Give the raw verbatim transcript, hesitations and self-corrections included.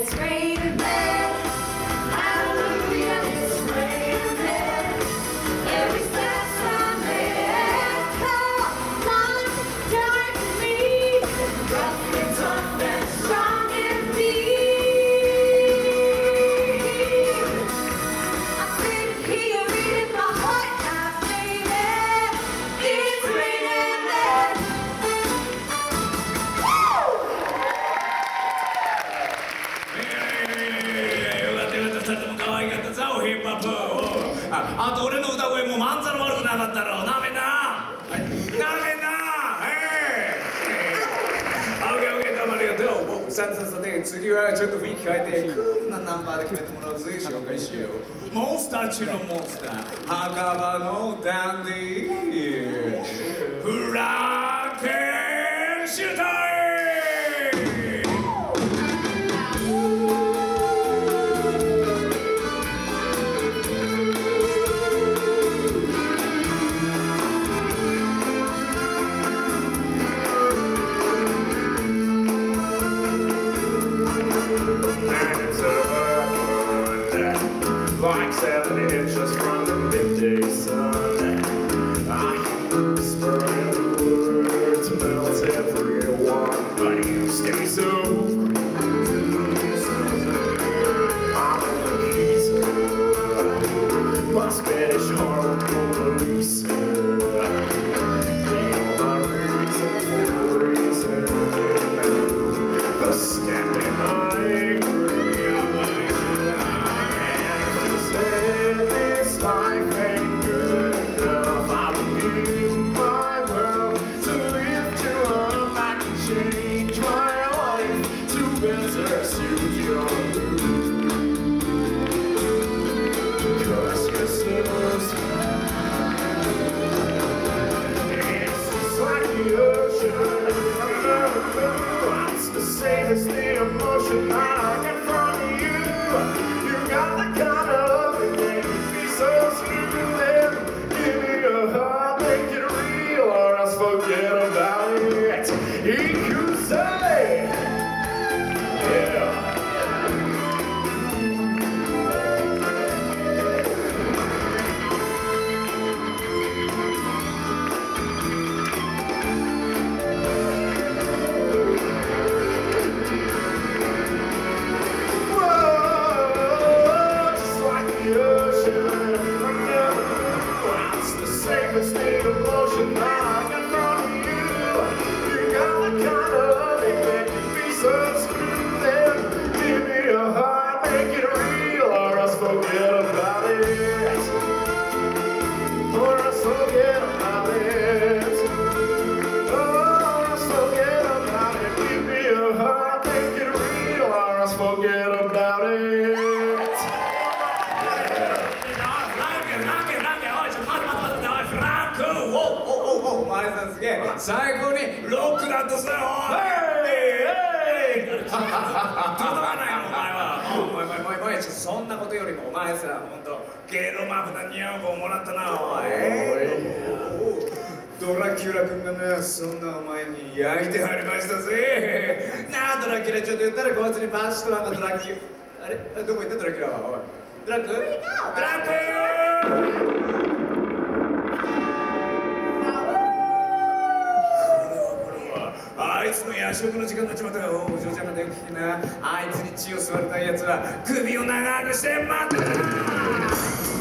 it's raining men. Hallelujah, it's raining men. Every step Sunday, come on, join me. Rough and tough and strong and deep. I'm sitting here reading my heart now, baby. It's raining men. あ, あと俺の歌声もまんざら悪くなかったろ。なめんな。なめんな。はい。オッケーオッケー、どうもありがとう。さてさてさて、次はちょっと雰囲気変えてクールなナンバーで決めてもらうぜ。紹介しよう。モンスター中のモンスター、墓場のダンディー、フランケンシュタイン。 Like seven inches from the midday sun, I whisper in the words, melt everyone, but you stay so green. I'm a geezer, my Spanish heart Mona Lisa. Ain't my reason for reason, the standing angry. This life ain't good enough. I would give my world to lift you up. I can change my life to better suit your mood. Cause you're so it's just like the ocean. It's the same as the emotion I get from you. You got the kind of so smooth and give me a heart, make it real, or else forget about it. He could say, yeah. Whoa, just like the ocean. Same state of motion I got from you. You got the kind of loving that can be so smooth and give me a heart, make it real, or else forget about it. Or else forget about it. Or else forget about it. Give me a heart, make it real, or else forget about it. Yeah. 最後にロックだったぜよ。届かないのお前は。お前お前お前お前そんなことよりもお前さ、本当ゲロマフな似合う子もらったなお前。ドラキュラ君がね、そんなお前に焼いてはりましたぜ。なあドラキュラちょっと言ったらこいつにパンチとなんかドラキュあれどこ行ったドラキュラは。おいドラッグドラッグあいつの夜食の時間になっちまったよ。お嬢ちゃんが電気聞きな。あいつに血を吸われたいやつは首を長くして待ってた。